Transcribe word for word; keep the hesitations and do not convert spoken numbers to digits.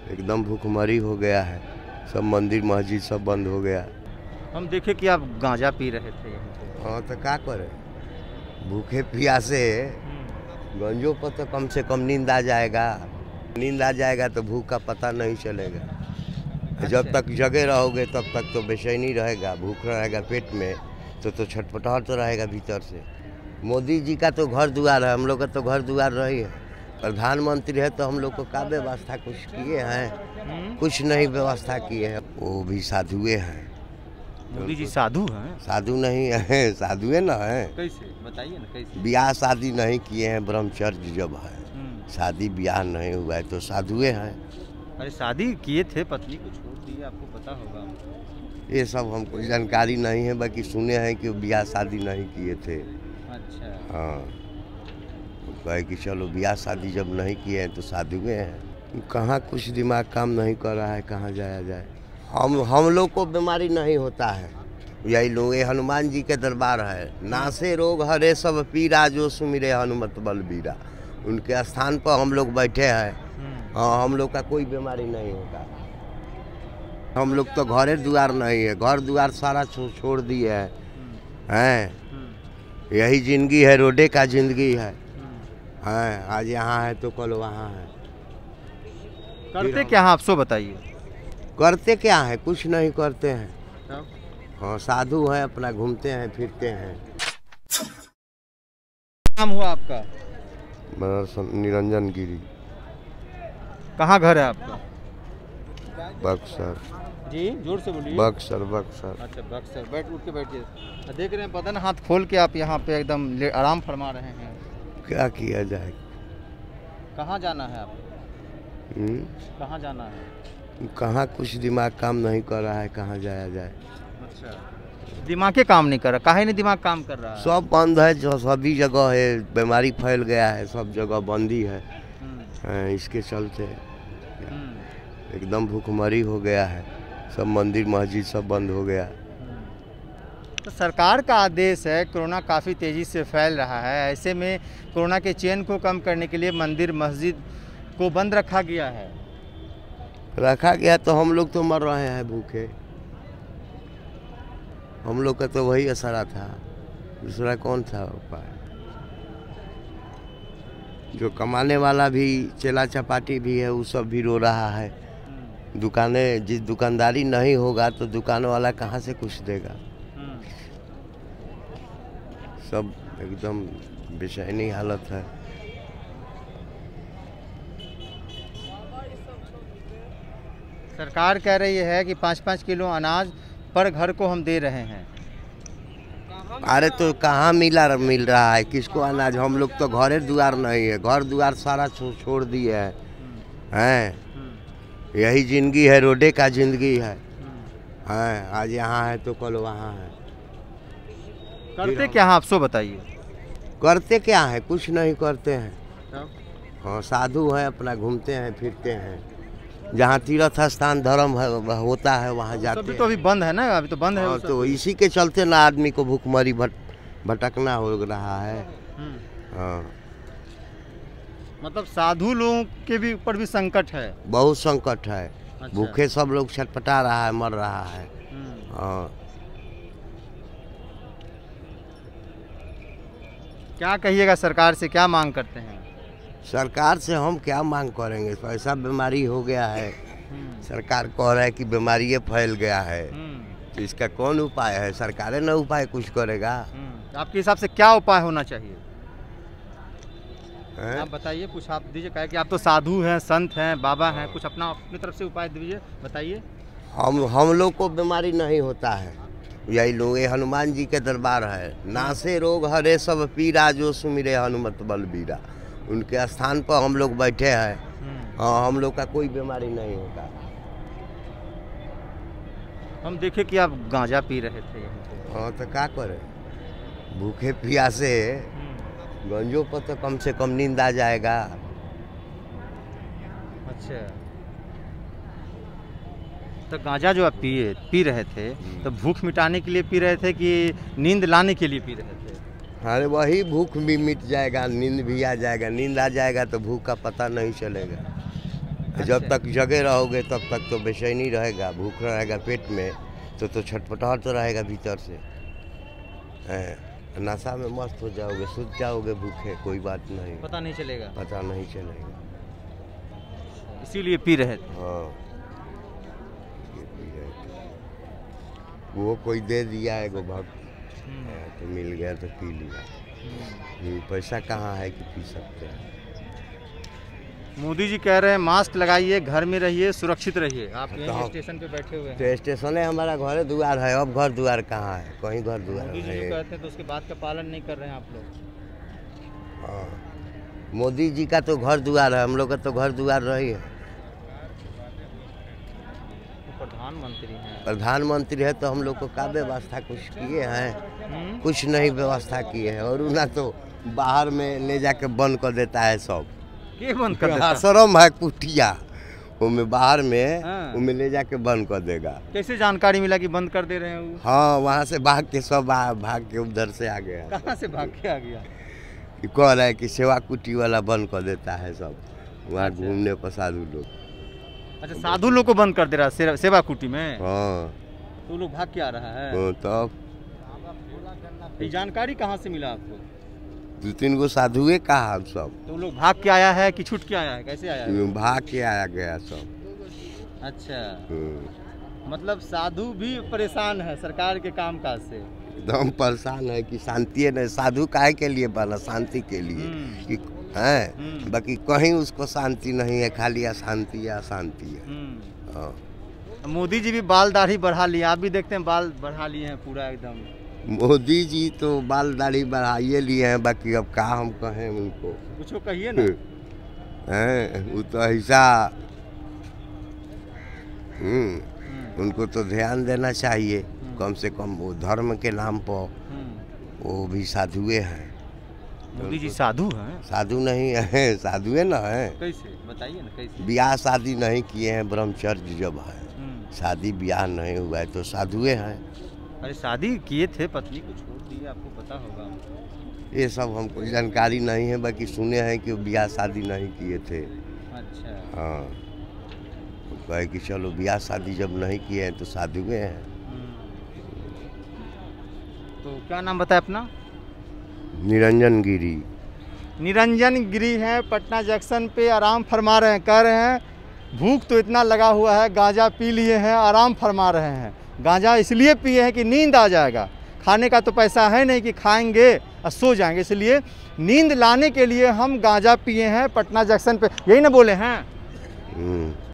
एकदम भूखमरी हो गया है। सब मंदिर मस्जिद सब बंद हो गया। हम देखे कि आप गांजा पी रहे थे यहाँ पे। हाँ तो क्या करे, भूखे प्यासे गंजों पर तो कम से कम नींद आ जाएगा। नींद आ जाएगा तो भूख का पता नहीं चलेगा। अच्छा। जब तक जगे रहोगे तब तक तो बेचैनी रहेगा, भूख रहेगा पेट में तो तो छटपटाहट तो रहेगा भीतर से। मोदी जी का तो घर द्वार है, हम लोग का तो घर द्वार रही है। प्रधानमंत्री है तो हम लोग को क्या व्यवस्था कुछ किए हैं? कुछ नहीं व्यवस्था किए हैं। वो भी साधुए हैं। मोदी जी साधु हैं? साधु नहीं है, साधुए ना है। कैसे बताइए ना, कैसे? ब्याह शादी नहीं किए हैं, ब्रह्मचर्य जब है, शादी ब्याह नहीं हुआ है तो साधुए हैं। अरे शादी किए थे, पत्नी को छोड़ दिए, आपको पता होगा। ये सब हमको जानकारी नहीं है, बाकी सुने हैं कि ब्याह शादी नहीं किए थे। अच्छा। हाँ, कहे कि चलो ब्याह शादी जब नहीं किए हैं तो साधुए हैं। कहाँ कुछ दिमाग काम नहीं कर रहा है, कहाँ जाया जाए। हम हम लोग को बीमारी नहीं होता है, यही लोग, ये हनुमान जी के दरबार है। नासे रोग हरे सब पीरा, जो सुमिरे हनुमत बलबीरा। उनके स्थान पर हम लोग बैठे हैं। हाँ, हम लोग का कोई बीमारी नहीं होता। हम लोग तो घरे द्वार नहीं है, घर द्वार सारा छोड़ दिए है हैं। यही जिंदगी है, रोडे का जिंदगी है। हैं, आज यहाँ है तो कल वहाँ है। करते क्या हैं आप, सो बताइए। करते क्या है, कुछ नहीं करते हैं। तब? हाँ, साधु हैं, अपना घूमते हैं फिरते हैं। नाम हुआ आपका? मेरा निरंजन गिरी। कहाँ घर है आपका? बक्सर। जी जोर से बोलिए। बक्सर बक्सर। अच्छा बक्सर। बैठ, उठ के बैठिए। देख रहे हैं बदन हाथ खोल के आप यहाँ पे एकदम आराम फरमा रहे हैं। क्या किया जाए। कहाँ जाना है आपको? कहाँ जाना है? कहाँ कुछ दिमाग काम नहीं कर रहा है, कहाँ जाया जाए। अच्छा, दिमाग के काम नहीं कर रहा? काहे नहीं दिमाग काम कर रहा है? सब बंद है, जो सभी जगह है, बीमारी फैल गया है, सब जगह बंदी है। इसके चलते एकदम भूखमरी हो गया है। सब मंदिर मस्जिद सब बंद हो गया। तो सरकार का आदेश है, कोरोना काफ़ी तेज़ी से फैल रहा है, ऐसे में कोरोना के चेन को कम करने के लिए मंदिर मस्जिद को बंद रखा गया है। रखा गया तो हम लोग तो मर रहे हैं भूखे। हम लोग का तो वही असरा था, दूसरा कौन था उपाय। जो कमाने वाला भी, चेला चपाटी भी है, वो सब भी रो रहा है। दुकानें, जिस दुकानदारी नहीं होगा तो दुकान वाला कहाँ से कुछ देगा। सब एकदम बेचैनी हालत है। सरकार कह रही है कि पाँच पाँच किलो अनाज पर घर को हम दे रहे हैं। अरे तो कहाँ मिला मिल रहा है किसको अनाज? हम लोग तो घरे द्वार नहीं है, घर द्वार सारा छोड़ दिए है हैं। यही जिंदगी है, रोडे का जिंदगी है। हैं, आज यहाँ है तो कल वहाँ है। करते क्या हैं आप, सो बताइए। करते क्या है, कुछ नहीं करते हैं। तब? हाँ, साधु हैं, अपना घूमते हैं फिरते हैं। जहाँ तीर्थ स्थान धर्म है होता है वहाँ जाते हैं। तो अभी बंद है ना, अभी तो बंद है। हाँ, तो इसी के चलते ना आदमी को भूखमरी भट भटकना हो रहा है। हाँ, मतलब साधु लोगों के भी ऊपर भी संकट है, बहुत संकट है। अच्छा। भूखे सब लोग छटपटा रहा है, मर रहा है। हाँ, क्या कहिएगा, सरकार से क्या मांग करते हैं? सरकार से हम क्या मांग करेंगे, ऐसा बीमारी हो गया है। सरकार कह रहा है कि बीमारी फैल गया है, तो इसका कौन उपाय है? सरकारें ना उपाय कुछ करेगा। आपके हिसाब से क्या उपाय होना चाहिए? है? आप बताइए, कुछ आप दीजिए। कहे कि आप तो साधु हैं, संत हैं, बाबा हैं, कुछ अपना अपनी तरफ से उपाय दीजिए, बताइए। हम हम लोग को बीमारी नहीं होता है, यही लोग, ये हनुमान जी के दरबार है। नासे रोग हरे सब पीरा, जो सुमिरे हनुमत बलबीरा। उनके स्थान पर हम लोग बैठे हैं। हाँ, हम लोग का कोई बीमारी नहीं होता। हम देखे कि आप गांजा पी रहे थे यहाँ पे। हाँ तो क्या करे, भूखे प्यासे गंजों पर तो कम से कम नींद आ जाएगा। अच्छा, तो गांजा जो आप पिए पी रहे थे, तो भूख मिटाने के लिए पी रहे थे कि नींद लाने के लिए पी रहे थे? अरे वही, भूख भी मिट जाएगा, नींद भी आ जाएगा। नींद आ जाएगा तो भूख का पता नहीं चलेगा। जब तक जगे रहोगे तब तक तो बेचैनी रहेगा, भूख रहेगा पेट में, तो तो छटपटाहट तो रहेगा भीतर से। हैं, नशा में मस्त हो जाओगे, सूझ जाओगे भूखे, कोई बात नहीं, पता नहीं चलेगा, पता नहीं चलेगा। इसीलिए पी रहे थे। हाँ, ये पी रहे थे। वो कोई दे दिया है गो भक्त, तो मिल गया तो पी लिया। हम्म, पैसा कहाँ है कि पी सकते हैं। मोदी जी कह रहे हैं मास्क लगाइए, घर में रहिए, सुरक्षित रहिए। आप तो यहीं हम- स्टेशन पे बैठे हुए हैं। तो स्टेशन है हमारा, घर द्वार है, अब घर द्वार कहाँ है, कहीं घर द्वार मोदी जी जो है। कहते हैं तो उसके बात का पालन नहीं कर रहे हैं आप लोग। हाँ, मोदी जी का तो घर द्वार है, हम लोग का तो घर द्वार रही है। वो प्रधानमंत्री हैं। प्रधानमंत्री है तो हम लोग को क्या व्यवस्था कुछ किए हैं, हम्म, कुछ नहीं व्यवस्था किए हैं। और ना तो बाहर में ले जाके बंद कर देता है सब। के बंद कर देता है? आश्रम है कुटिया, उनमें बाहर में हाँ। उनमें ले जाके बंद कर देगा। कैसे जानकारी मिला कि बंद कर दे रहे हैं? वो हाँ, वहाँ से भाग के सब आ- भाग के उधर से आ गया। कहाँ से भाग के आ गया? कि कह रहा है कि सेवा कुटी वाला बंद कर देता है सब, वहाँ अच्छा। घूमने पर साधु लोग। अच्छा, साधु लोग को बंद कर दे रहा है सेवा- सेवा कुटी में। हाँ, तो वो लोग भाग के आ रहा है। तो तब ये जानकारी कहाँ से मिला आपको? दो तीन गो साधुए कहा हम सब, तो वो लोग भाग के आया है कि छूट के आया है, कैसे आया है? भाग के आया गया सब। अच्छा, हम्म, मतलब साधु भी परेशान है सरकार के कामकाज से। एकदम परेशान है कि शांति है नहीं। साधु काहे के लिए बना, शांति के लिए हम्म। कि है, हम्म। बाकी कहीं उसको शांति नहीं है, खाली अशांति है, अशांति है। हम्म। हाँ, मोदी जी भी बाल दाढ़ी बढ़ा लिए, आप भी देखते हैं बाल बढ़ा लिए हैं पूरा एकदम। मोदी जी तो बाल दाढ़ी बढ़ाइए लिए हैं, बाकी अब का हम कहें उनको। कुछ कहिए ना। हैं, वो तो ऐसा, हम्म, हम्म, उनको तो ध्यान देना चाहिए कम से कम। वो धर्म के नाम पर हम्म। वो भी साधुए हैं। मोदी जी साधु हैं? साधु नहीं है, साधुए न है। कैसे बताइए ना, कैसे? ब्याह शादी नहीं किए हैं, ब्रह्मचर्य जब है, हम्म। शादी ब्याह नहीं हुआ है तो साधुए हैं। अरे शादी किए थे, पत्नी को छोड़ दिए, आपको पता होगा। ये सब हमको जानकारी नहीं है, बाकी सुने हैं कि वो ब्याह शादी नहीं किए थे। अच्छा। हाँ, वो कहे कि चलो ब्याह शादी जब नहीं किए हैं तो साधुए हैं। हम्म। तो क्या नाम बताया अपना? निरंजन गिरी। निरंजन गिरी हैं, पटना जंक्शन पे आराम फरमा रहे हैं। कह रहे हैं भूख तो इतना लगा हुआ है, गांजा पी लिए हैं, आराम फरमा रहे हैं। गांजा इसलिए पिए हैं कि नींद आ जाएगा, खाने का तो पैसा है नहीं कि खाएंगे और सो जाएंगे, इसलिए नींद लाने के लिए हम गांजा पिए हैं पटना जंक्शन पे। यही ना बोले हैं? हम्म।